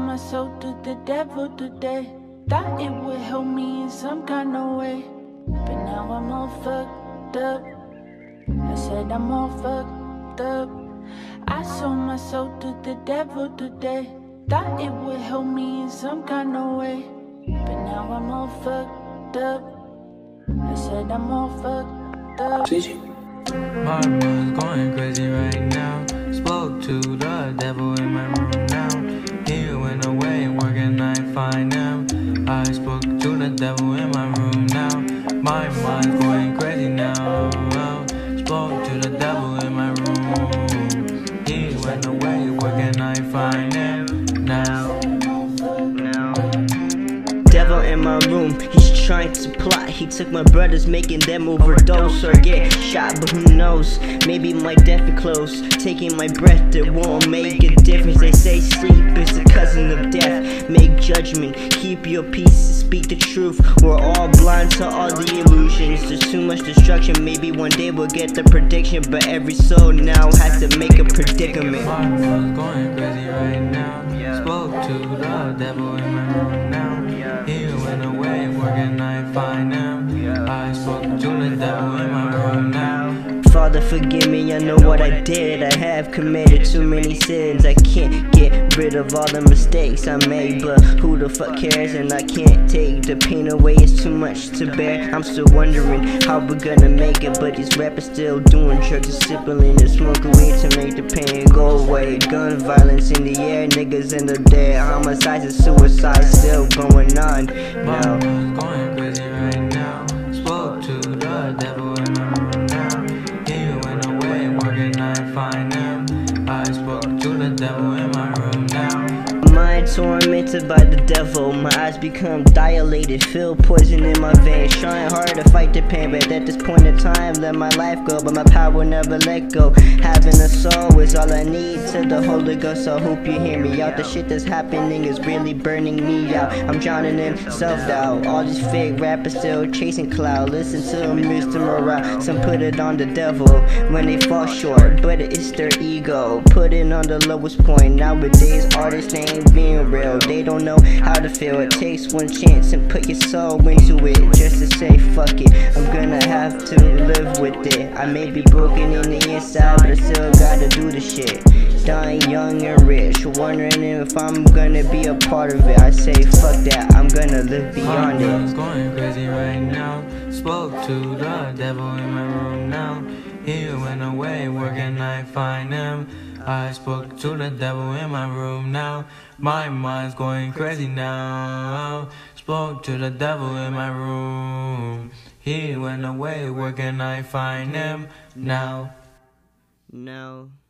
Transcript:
my soul to the devil today. Thought it would help me in some kind of way, but now I'm all fucked up. I said I'm all fucked up. I sold my soul to the devil today. Thought it would help me in some kind of way, but now I'm all fucked up. I said I'm all fucked up. My mind's going crazy right now. Spoke to the devil in my room now. He went away, working, I find him. I spoke to the devil in my room now. My mind's going crazy now. Spoke to the devil in my room. He went away, working, I find him now. Devil in my room, he's trying to plot. He took my brothers, making them overdose or get shot, but who knows? Maybe my death is close. Taking my breath, it won't make a difference. They say sleep is the cousin of death. Make judgment, keep your peace, speak the truth. We're all blind to all the illusions. There's too much destruction. Maybe one day we'll get the prediction, but every soul now has to make a predicament. My mind's going crazy right now. Spoke to the devil in my room now. He went away, working, I find him. I spoke to the devil in my room now. Father, forgive me, I know what I did. I have committed too many sins. I can't get rid of all the mistakes I made, but who the fuck cares? And I can't take the pain away, it's too much to bear. I'm still wondering how we're gonna make it, but these rappers still doing drugs and sipping and smoking weed to make the pain go away. Gun violence in the air, niggas in the dead. Homicides and suicides still going on. My mind's going crazy right now. Spoke to the devil in my room now. He went away, working, I find him. I spoke to the devil in my room now. Mind tormented by the devil, my eyes become dilated, feel poison in my veins, trying hard to fight the pain, but at this point in time let my life go, but my power never let go. Having a soul is all I need to the Holy Ghost, so I hope you hear me out. The shit that's happening is really burning me out. I'm drowning in self-doubt. All these fake rappers still chasing cloud. Listen to them, Mr. Morale. Some put it on the devil when they fall short, but it's their ego put it on the lowest point. Nowadays artists ain't being real, they don't know how to feel. It takes one chance and put your soul into it, just to say fuck it, I'm gonna have to live with it. I may be broken in the inside, but I still gotta do the shit. Dying young and rich, wondering if I'm gonna be a part of it. I say fuck that, I'm gonna live beyond it. My mind's going crazy right now. Spoke to the devil in my room now. He went away, working, I find him. I spoke to the devil in my room now. My mind's going crazy now. Spoke to the devil in my room. He went away, working, I find him now. No.